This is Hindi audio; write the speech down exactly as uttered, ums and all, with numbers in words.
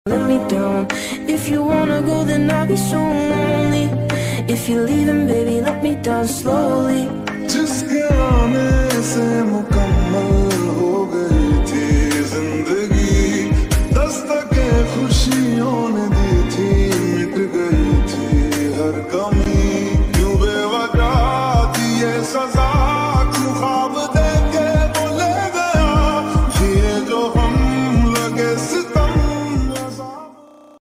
Let me down. If you wanna go, then I'll be so lonely. If you're leaving, baby, let me down slowly. जिसके आने से मुकम्मल हो गई थी जिंदगी, दस्तके खुशियों ने